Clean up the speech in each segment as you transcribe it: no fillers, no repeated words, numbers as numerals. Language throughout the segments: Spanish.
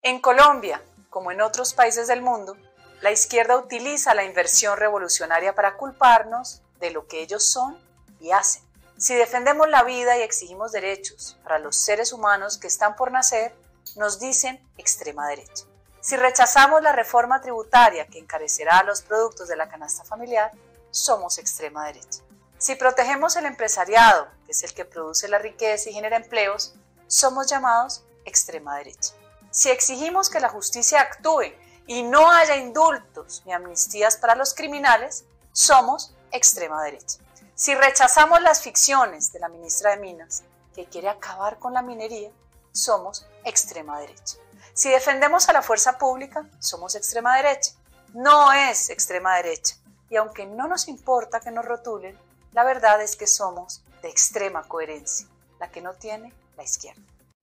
En Colombia, como en otros países del mundo, la izquierda utiliza la inversión revolucionaria para culparnos de lo que ellos son y hacen. Si defendemos la vida y exigimos derechos para los seres humanos que están por nacer, nos dicen extrema derecha. Si rechazamos la reforma tributaria que encarecerá los productos de la canasta familiar, somos extrema derecha. Si protegemos el empresariado, que es el que produce la riqueza y genera empleos, somos llamados extrema derecha. Si exigimos que la justicia actúe y no haya indultos ni amnistías para los criminales, somos extrema derecha. Si rechazamos las ficciones de la ministra de Minas, que quiere acabar con la minería, somos extrema derecha. Si defendemos a la fuerza pública, somos extrema derecha. No es extrema derecha. Y aunque no nos importa que nos rotulen, la verdad es que somos de extrema coherencia, la que no tiene la izquierda.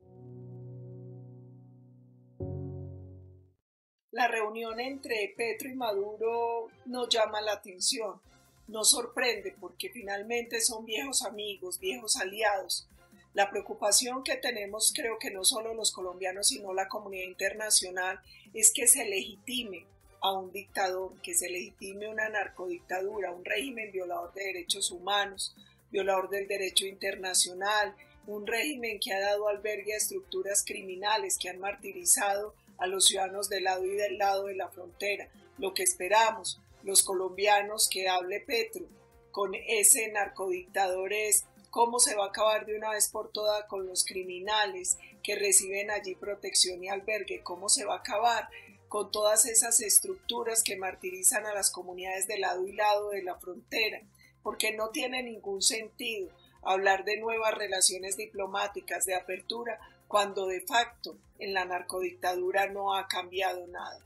La reunión entre Petro y Maduro nos llama la atención, nos sorprende porque finalmente son viejos amigos, viejos aliados. La preocupación que tenemos, creo que no solo los colombianos, sino la comunidad internacional, es que se legitime a un dictador, que se legitime una narcodictadura, un régimen violador de derechos humanos, violador del derecho internacional, un régimen que ha dado albergue a estructuras criminales que han martirizado a los ciudadanos del lado y del lado de la frontera. Lo que esperamos, los colombianos, que hable Petro con ese narcodictador es cómo se va a acabar de una vez por todas con los criminales que reciben allí protección y albergue, cómo se va a acabar con todas esas estructuras que martirizan a las comunidades de lado y lado de la frontera, porque no tiene ningún sentido hablar de nuevas relaciones diplomáticas, de apertura, cuando de facto en la narcodictadura no ha cambiado nada.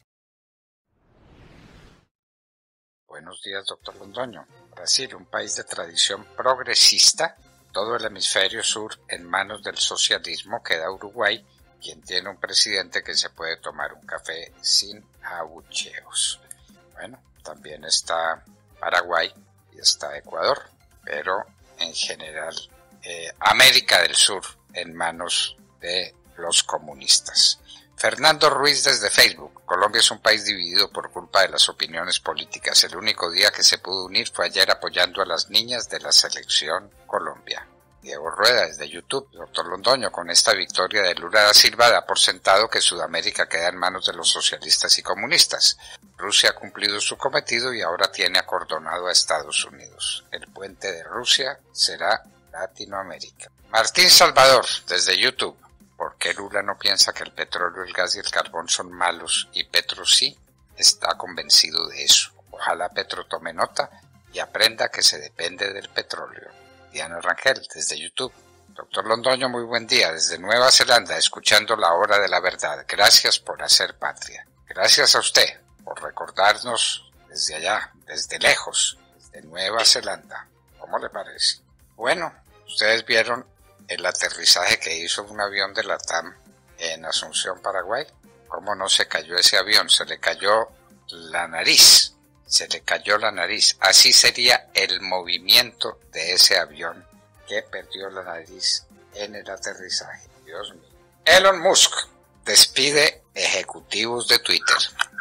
Buenos días, doctor Londoño. Brasil, un país de tradición progresista, todo el hemisferio sur en manos del socialismo, queda Uruguay, quien tiene un presidente que se puede tomar un café sin abucheos. Bueno, también está Paraguay y está Ecuador, pero en general América del Sur en manos de los comunistas. Fernando Ruiz desde Facebook. Colombia es un país dividido por culpa de las opiniones políticas. El único día que se pudo unir fue ayer apoyando a las niñas de la selección Colombia. Diego Rueda desde YouTube. Doctor Londoño, con esta victoria de Lula da Silva da por sentado que Sudamérica queda en manos de los socialistas y comunistas. Rusia ha cumplido su cometido y ahora tiene acordonado a Estados Unidos. El puente de Rusia será Latinoamérica. Martín Salvador desde YouTube. ¿Por qué Lula no piensa que el petróleo, el gas y el carbón son malos y Petro sí? Está convencido de eso. Ojalá Petro tome nota y aprenda que se depende del petróleo. Diana Rangel, desde YouTube. Doctor Londoño, muy buen día. Desde Nueva Zelanda, escuchando la hora de la verdad. Gracias por hacer patria. Gracias a usted por recordarnos desde allá, desde lejos, desde Nueva Zelanda. ¿Cómo le parece? Bueno, ustedes vieron el aterrizaje que hizo un avión de la TAM en Asunción, Paraguay. ¿Cómo no se cayó ese avión? Se le cayó la nariz. Se le cayó la nariz. Así sería el movimiento de ese avión que perdió la nariz en el aterrizaje. Dios mío. Elon Musk despide ejecutivos de Twitter.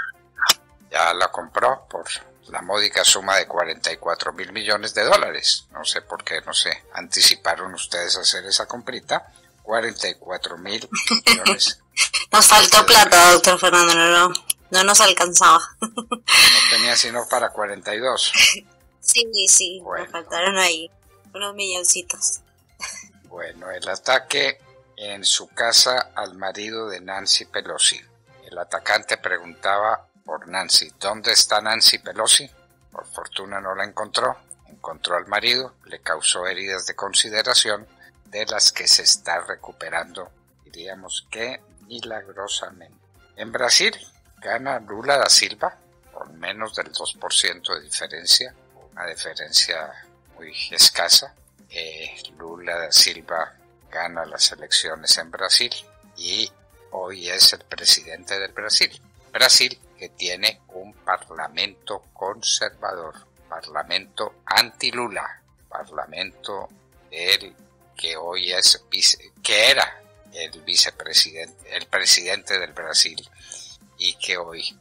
Ya la compró por la módica suma de $44.000 millones. No sé por qué, no sé, anticiparon ustedes a hacer esa comprita. 44.000 millones. Nos faltó plata, doctor Fernando, no nos alcanzaba. No tenía sino para 42. Sí, bueno. Nos faltaron ahí unos milloncitos. Bueno, el ataque en su casa al marido de Nancy Pelosi. El atacante preguntaba por Nancy. ¿Dónde está Nancy Pelosi? Por fortuna no la encontró. Encontró al marido, le causó heridas de consideración, de las que se está recuperando, diríamos que milagrosamente. En Brasil gana Lula da Silva con menos del 2% de diferencia, una diferencia muy escasa. Lula da Silva gana las elecciones en Brasil y hoy es el presidente del Brasil. Brasil, que tiene un parlamento conservador, parlamento anti-Lula, parlamento del que hoy es que era el vicepresidente, el presidente del Brasil, y que hoy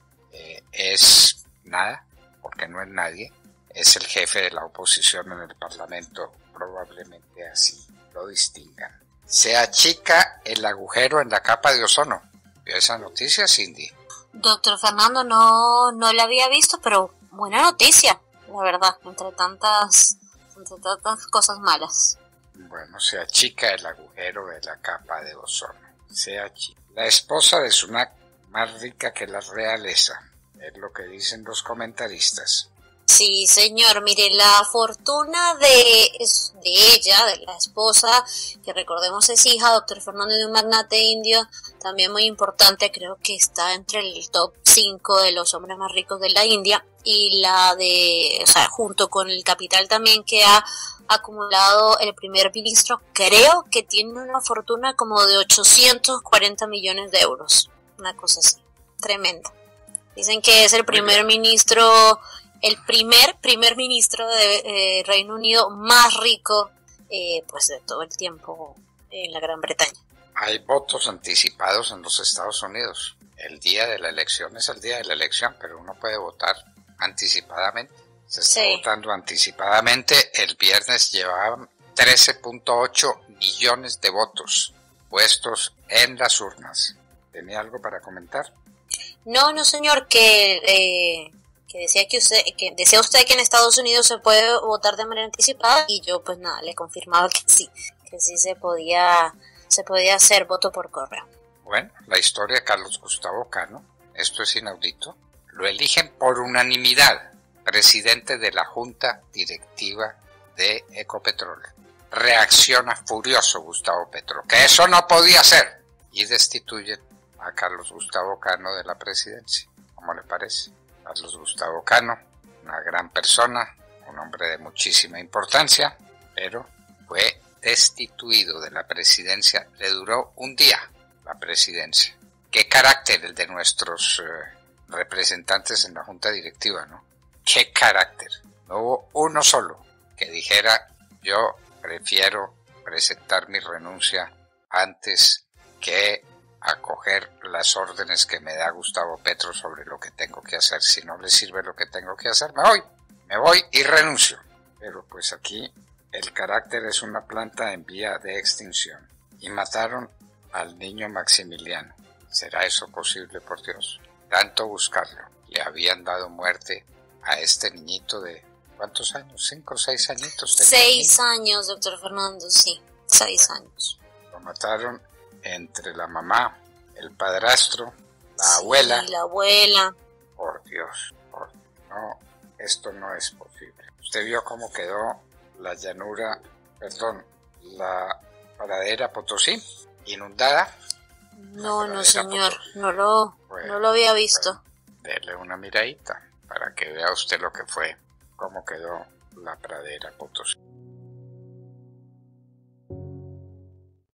es nada, porque no es nadie, es el jefe de la oposición en el Parlamento, probablemente así lo distingan. Se achica el agujero en la capa de ozono. ¿Vio esa noticia, Cindy? Doctor Fernando, no la había visto, pero buena noticia, la verdad, entre tantas cosas malas. Bueno, se achica el agujero de la capa de ozono. Se achica. La esposa de Sunak, más rica que la realeza, es lo que dicen los comentaristas. Sí, señor, mire, la fortuna de ella, de la esposa, que recordemos es hija, doctor Fernando, de un magnate indio, también muy importante, creo que está entre el top 5 de los hombres más ricos de la India, y junto con el capital también que ha acumulado el primer ministro, creo que tiene una fortuna como de 840 millones de euros, una cosa así, tremenda. Dicen que es el primer ministro... El primer ministro de Reino Unido más rico pues de todo el tiempo en la Gran Bretaña. Hay votos anticipados en los Estados Unidos. El día de la elección es el día de la elección, pero uno puede votar anticipadamente. Se está votando anticipadamente. El viernes llevaban 13.8 millones de votos puestos en las urnas. ¿Tenía algo para comentar? No, señor, que decía que decía usted que en Estados Unidos se puede votar de manera anticipada, y yo pues nada, le confirmaba que sí se podía hacer voto por correo. Bueno, la historia de Carlos Gustavo Cano, esto es inaudito, lo eligen por unanimidad presidente de la Junta Directiva de Ecopetrol. Reacciona furioso Gustavo Petro, que eso no podía ser, y destituyen a Carlos Gustavo Cano de la presidencia. ¿Cómo le parece? Carlos Gustavo Cano, una gran persona, un hombre de muchísima importancia, pero fue destituido de la presidencia. Le duró un día la presidencia. Qué carácter el de nuestros representantes en la junta directiva, ¿no? Qué carácter. No hubo uno solo que dijera: yo prefiero presentar mi renuncia antes que acoger las órdenes que me da Gustavo Petro sobre lo que tengo que hacer. Si no le sirve lo que tengo que hacer, me voy y renuncio. Pero pues aquí el carácter es una planta en vía de extinción. Y mataron al niño Maximiliano. ¿Será eso posible, por Dios? Tanto buscarlo. Le habían dado muerte a este niñito de... ¿cuántos años? ¿5 o 6 añitos? 6 años, doctor Fernando, sí. 6 años. Lo mataron entre la mamá, el padrastro, la abuela. Y la abuela. Por Dios, no, esto no es posible. ¿Usted vio cómo quedó la pradera Potosí, inundada? No, señor, no lo había visto. Bueno, dele una miradita para que vea usted lo que fue, cómo quedó la pradera Potosí.